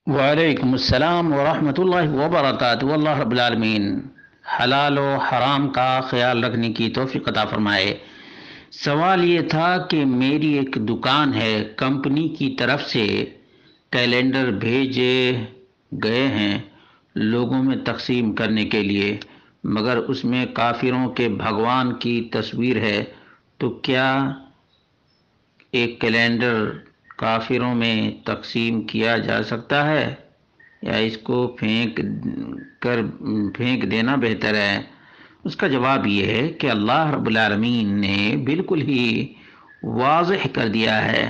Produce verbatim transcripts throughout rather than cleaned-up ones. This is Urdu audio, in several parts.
وعلیکم السلام ورحمۃ اللہ وبرکاتہ۔ اللہ رب العالمین حلال و حرام کا خیال رکھنے کی توفیق عطا فرمائے۔ سوال یہ تھا کہ میری ایک دکان ہے، کمپنی کی طرف سے کیلنڈر بھیجے گئے ہیں لوگوں میں تقسیم کرنے کے لیے، مگر اس میں کافروں کے بھگوان کی تصویر ہے، تو کیا ایک کیلنڈر کافروں میں تقسیم کیا جا سکتا ہے یا اس کو پھینک کر پھینک دینا بہتر ہے؟ اس کا جواب یہ ہے کہ اللہ رب العالمین نے بالکل ہی واضح کر دیا ہے،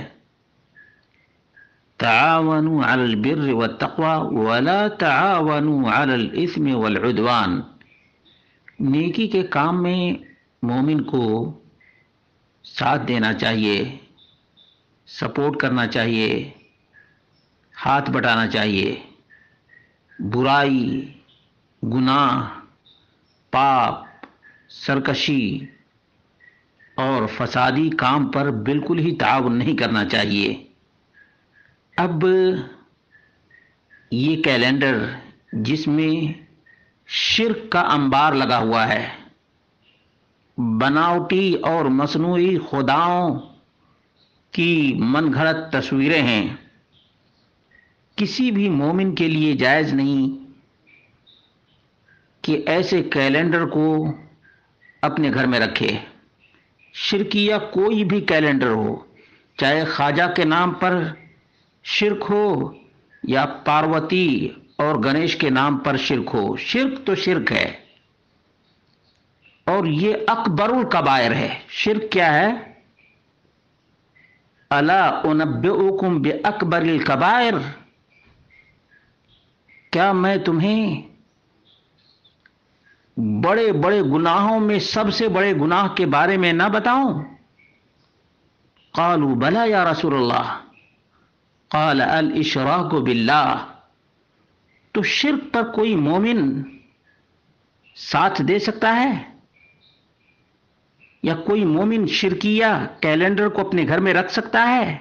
تعاونوا علی البر والتقوی ولا تعاونوا علی الاثم والعدوان۔ نیکی کے کام میں مومن کو ساتھ دینا چاہیے، سپورٹ کرنا چاہیے، ہاتھ بٹانا چاہیے، برائی، گناہ، پاپ، سرکشی اور فسادی کام پر بالکل ہی تعاون نہیں کرنا چاہیے۔ اب یہ کیلنڈر جس میں شرک کا انبار لگا ہوا ہے، بناوٹی اور مصنوعی خداؤں کی من گھڑت تصویریں ہیں، کسی بھی مومن کے لیے جائز نہیں کہ ایسے کیلنڈر کو اپنے گھر میں رکھے۔ شرکیہ کوئی بھی کیلنڈر ہو، چاہے خواجہ کے نام پر شرک ہو یا پاروتی اور گنیش کے نام پر شرک ہو، شرک تو شرک ہے، اور یہ اکبر الکبائر ہے۔ شرک کیا ہے؟ الا انبئکم باکبر الکبائر، کیا میں تمہیں بڑے بڑے گناہوں میں سب سے بڑے گناہ کے بارے میں نہ بتاؤں؟ قالوا بلا یا رسول اللہ، قال الاشراک باللہ۔ تو شرک پر کوئی مومن ساتھ دے سکتا ہے یا کوئی مومن شرکیہ کیلنڈر کو اپنے گھر میں رکھ سکتا ہے؟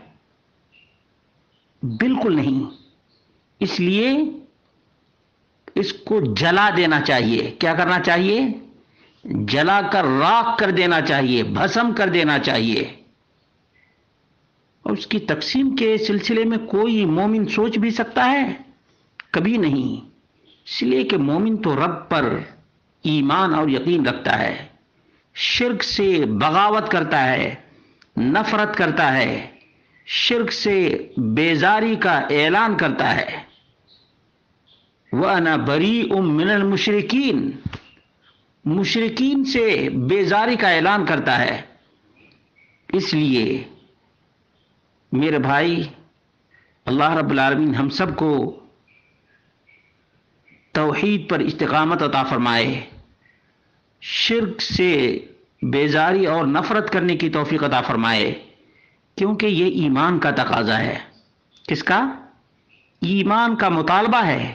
بالکل نہیں۔ اس لیے اس کو جلا دینا چاہیے۔ کیا کرنا چاہیے؟ جلا کر راکھ کر دینا چاہیے، بھسم کر دینا چاہیے۔ اور اس کی تقسیم کے سلسلے میں کوئی مومن سوچ بھی سکتا ہے؟ کبھی نہیں۔ اس لیے کہ مومن تو رب پر ایمان اور یقین رکھتا ہے، شرک سے بغاوت کرتا ہے، نفرت کرتا ہے، شرک سے بیزاری کا اعلان کرتا ہے۔ وَأَنَا بَرِيءٌ مِّنَ الْمُشْرِكِينَ، مشرکین سے بیزاری کا اعلان کرتا ہے۔ اس لیے میرے بھائی، اللہ رب العالمین ہم سب کو توحید پر استقامت عطا فرمائے، شرک سے بیزاری اور نفرت کرنے کی توفیق عطا فرمائے، کیونکہ یہ ایمان کا تقاضا ہے۔ کس کا؟ ایمان کا مطالبہ ہے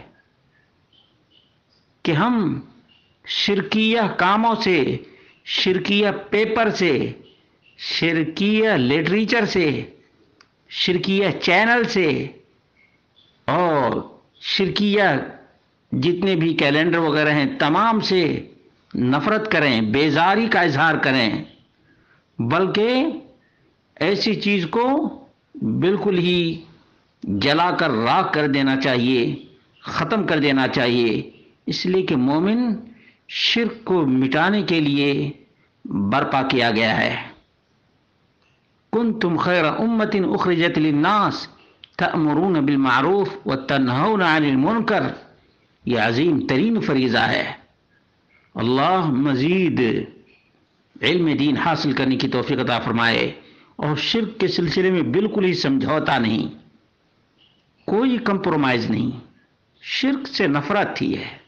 کہ ہم شرکیہ کاموں سے، شرکیہ پیپر سے، شرکیہ لٹریچر سے، شرکیہ چینل سے اور شرکیہ جتنے بھی کیلنڈر وغیرہ ہیں تمام سے نفرت کریں، بیزاری کا اظہار کریں، بلکہ ایسی چیز کو بالکل ہی جلا کر راکھ کر دینا چاہیے، ختم کر دینا چاہیے۔ اس لیے کہ مومن شرک کو مٹانے کے لیے برپا کیا گیا ہے۔ کنتم خیر امۃ اخرجت للناس تأمرون بالمعروف وتنہون عن المنکر، یہ عظیم ترین فریضہ ہے۔ اللہ مزید علم دین حاصل کرنے کی توفیق عطا فرمائے، اور شرک کے سلسلے میں بالکل ہی سمجھوتا نہیں، کوئی کمپرومائز نہیں، شرک سے نفرت ہی ہے۔